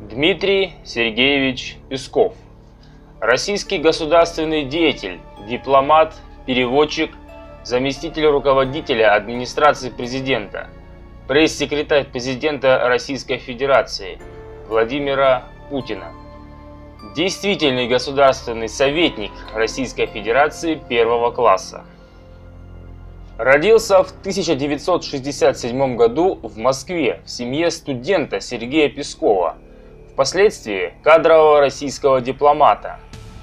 Дмитрий Сергеевич Песков. Российский государственный деятель, дипломат, переводчик, заместитель руководителя администрации президента, пресс-секретарь президента Российской Федерации Владимира Путина. Действительный государственный советник Российской Федерации первого класса. Родился в 1967 году в Москве в семье студента Сергея Пескова, впоследствии кадрового российского дипломата.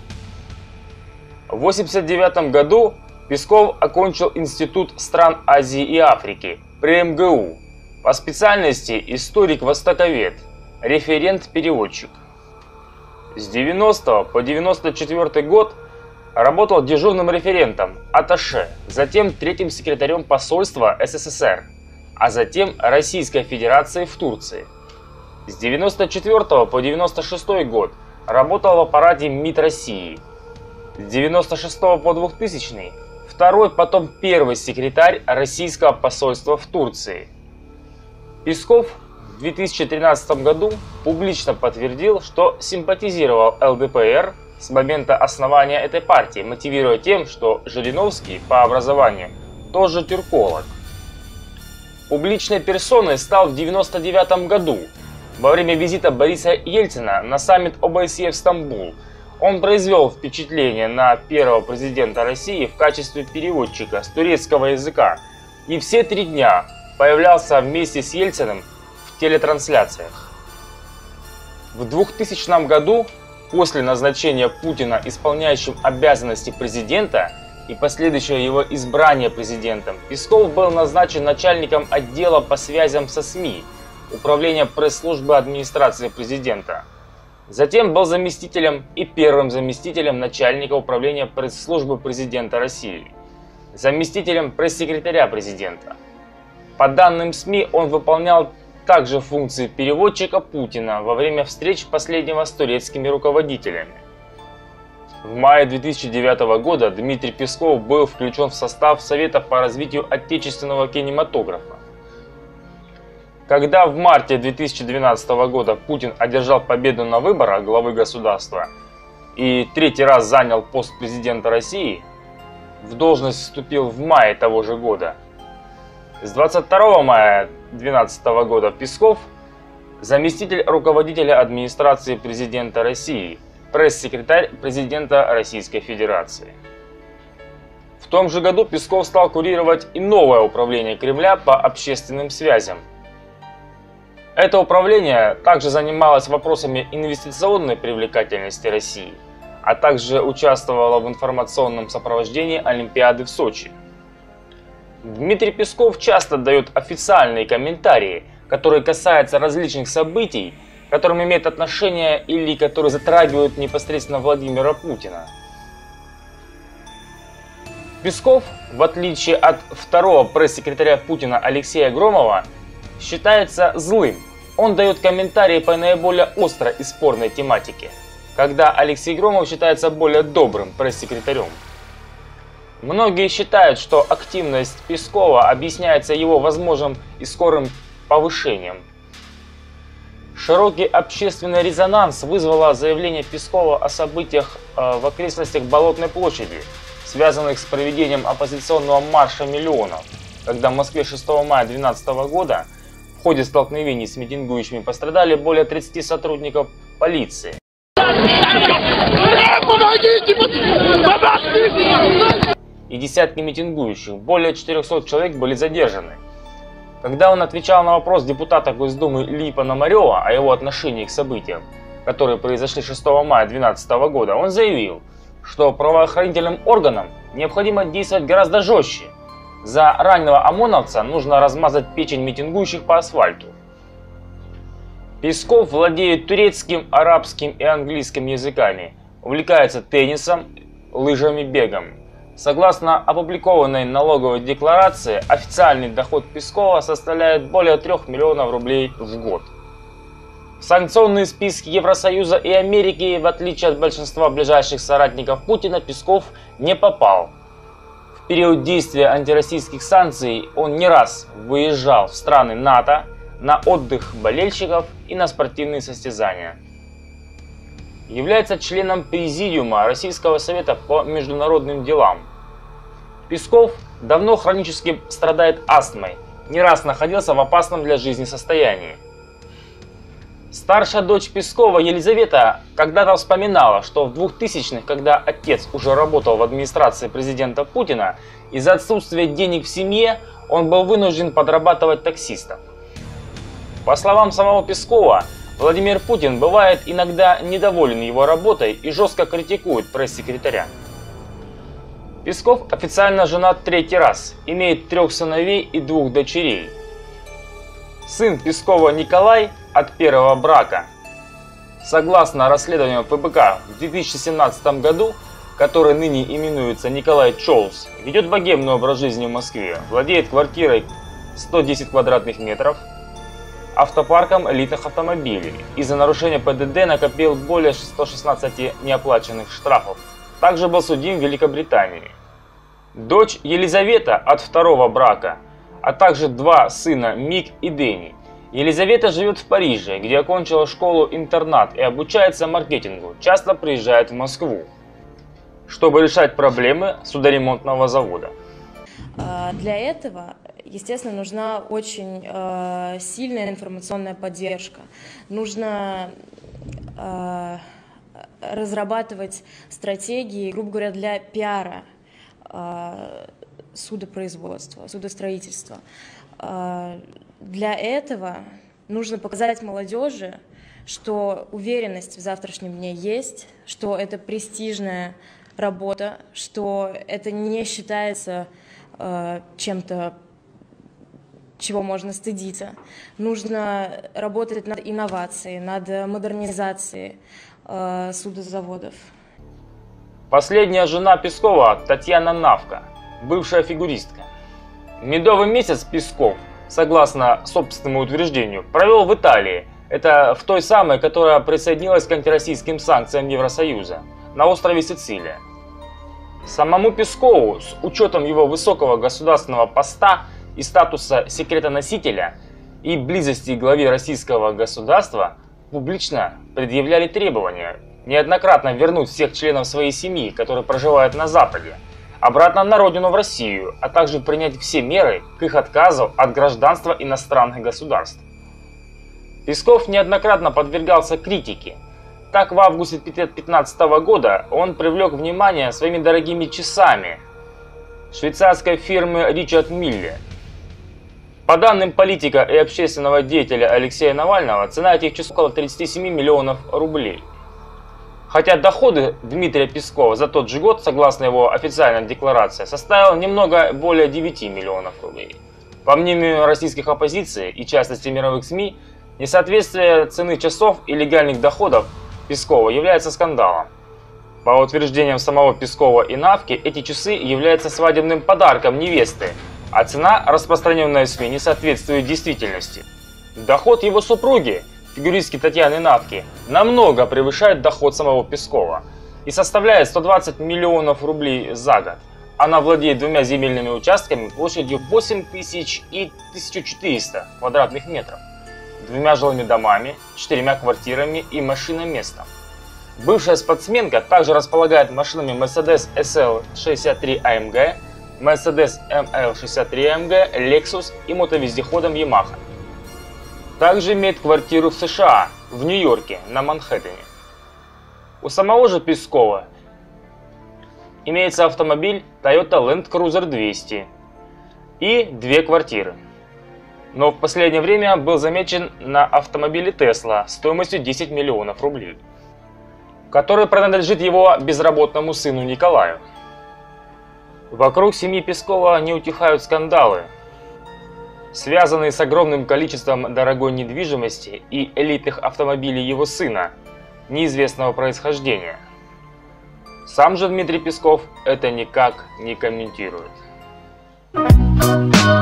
В 1989 году Песков окончил Институт стран Азии и Африки при МГУ, по специальности историк-востоковед, референт-переводчик. С 90 по 94 год работал дежурным референтом, атташе, затем третьим секретарем посольства СССР, а затем Российской Федерации в Турции. С 94 по 96 год работал в аппарате МИД России. С 96 по 2000 второй, потом первый секретарь Российского посольства в Турции. Песков в 2013 году публично подтвердил, что симпатизировал ЛДПР с момента основания этой партии, мотивируя тем, что Жириновский по образованию тоже тюрколог. Публичной персоной стал в 1999 году во время визита Бориса Ельцина на саммит ОБСЕ в Стамбул. Он произвел впечатление на первого президента России в качестве переводчика с турецкого языка и все 3 дня появлялся вместе с Ельциным в телетрансляциях. В 2000 году, после назначения Путина исполняющим обязанности президента и последующего его избрания президентом, Песков был назначен начальником отдела по связям со СМИ Управления пресс-службы администрации президента. Затем был заместителем и первым заместителем начальника управления пресс-службы президента России, заместителем пресс-секретаря президента. По данным СМИ, он выполнял также функции переводчика Путина во время встреч последнего с турецкими руководителями. В мае 2009 года Дмитрий Песков был включен в состав Совета по развитию отечественного кинематографа. Когда в марте 2012 года Путин одержал победу на выборах главы государства и 3-й раз занял пост президента России, в должность вступил в мае того же года. С 22 мая 2012 года Песков – заместитель руководителя администрации президента России, пресс-секретарь президента Российской Федерации. В том же году Песков стал курировать и новое управление Кремля по общественным связям. Это управление также занималось вопросами инвестиционной привлекательности России, а также участвовало в информационном сопровождении Олимпиады в Сочи. Дмитрий Песков часто дает официальные комментарии, которые касаются различных событий, к которым имеет отношение или которые затрагивают непосредственно Владимира Путина. Песков, в отличие от второго пресс-секретаря Путина Алексея Громова, считается злым. Он дает комментарии по наиболее острой и спорной тематике, когда Алексей Громов считается более добрым пресс-секретарем. Многие считают, что активность Пескова объясняется его возможным и скорым повышением. Широкий общественный резонанс вызвало заявление Пескова о событиях в окрестностях Болотной площади, связанных с проведением оппозиционного марша миллионов, когда в Москве 6 мая 2012 года в ходе столкновений с митингующими пострадали более 30 сотрудников полиции. И десятки митингующих, более 400 человек были задержаны. Когда он отвечал на вопрос депутата Госдумы Ильи Пономарева о его отношении к событиям, которые произошли 6 мая 2012 года, он заявил, что правоохранительным органам необходимо действовать гораздо жестче. За раненого ОМОНовца нужно размазать печень митингующих по асфальту. Песков владеет турецким, арабским и английским языками, увлекается теннисом, лыжами, бегом. Согласно опубликованной налоговой декларации, официальный доход Пескова составляет более 3 миллионов рублей в год. В санкционные списки Евросоюза и Америки, в отличие от большинства ближайших соратников Путина, Песков не попал. В период действия антироссийских санкций он не раз выезжал в страны НАТО, на отдых болельщиков и на спортивные состязания. Является членом Президиума Российского совета по международным делам. Песков давно хронически страдает астмой, не раз находился в опасном для жизни состоянии. Старшая дочь Пескова Елизавета когда-то вспоминала, что в 2000-х, когда отец уже работал в администрации президента Путина, из-за отсутствия денег в семье он был вынужден подрабатывать таксистом. По словам самого Пескова, Владимир Путин бывает иногда недоволен его работой и жестко критикует пресс-секретаря. Песков официально женат 3-й раз, имеет 3 сыновей и 2 дочерей. Сын Пескова Николай от первого брака. Согласно расследованию ФБК в 2017 году, который ныне именуется Николай Чоус, ведет богемный образ жизни в Москве, владеет квартирой 110 квадратных метров, автопарком элитных автомобилей и за нарушение ПДД накопил более 116 неоплаченных штрафов. Также был судим в Великобритании. Дочь Елизавета от 2-го брака, а также 2 сына Мик и Дэнни. Елизавета живет в Париже, где окончила школу-интернат и обучается маркетингу, часто приезжает в Москву, чтобы решать проблемы судоремонтного завода. Для этого, естественно, нужна очень сильная информационная поддержка. Нужно разрабатывать стратегии, грубо говоря, для пиара судопроизводства, судостроительства. Для этого нужно показать молодежи, что уверенность в завтрашнем дне есть, что это престижная работа, что это не считается чем-то, чего можно стыдиться. Нужно работать над инновацией, над модернизацией судозаводов. Последняя жена Пескова Татьяна Навка, бывшая фигуристка. Медовый месяц Песков, согласно собственному утверждению, провел в Италии. Это в той самой, которая присоединилась к антироссийским санкциям Евросоюза, на острове Сицилия. Самому Пескову, с учетом его высокого государственного поста и статуса секретоносителя и близости к главе российского государства, публично предъявляли требования неоднократно вернуть всех членов своей семьи, которые проживают на Западе, обратно на родину в Россию, а также принять все меры к их отказу от гражданства иностранных государств. Песков неоднократно подвергался критике. Так, в августе 2015 года он привлек внимание своими дорогими часами швейцарской фирмы Ричард Милле. По данным политика и общественного деятеля Алексея Навального, цена этих часов около 37 миллионов рублей. Хотя доходы Дмитрия Пескова за тот же год, согласно его официальной декларации, составил немного более 9 миллионов рублей. По мнению российских оппозиции и в частности мировых СМИ, несоответствие цены часов и легальных доходов Пескова является скандалом. По утверждениям самого Пескова и Навки, эти часы являются свадебным подарком невесты, а цена, распространенная в СМИ, не соответствует действительности. Доход его супруги, фигуристки Татьяны Навки, намного превышает доход самого Пескова и составляет 120 миллионов рублей за год. Она владеет 2 земельными участками площадью 8000 и 1400 квадратных метров, 2 жилыми домами, 4 квартирами и машиноместом. Бывшая спортсменка также располагает машинами Mercedes SL63 AMG, Mercedes ML63 AMG, Lexus и мотовездеходом Yamaha. Также имеет квартиру в США, в Нью-Йорке, на Манхэттене. У самого же Пескова имеется автомобиль Toyota Land Cruiser 200 и 2 квартиры. Но в последнее время был замечен на автомобиле Tesla стоимостью 10 миллионов рублей, который принадлежит его безработному сыну Николаю. Вокруг семьи Пескова не утихают скандалы, связанные с огромным количеством дорогой недвижимости и элитных автомобилей его сына, неизвестного происхождения. Сам же Дмитрий Песков это никак не комментирует.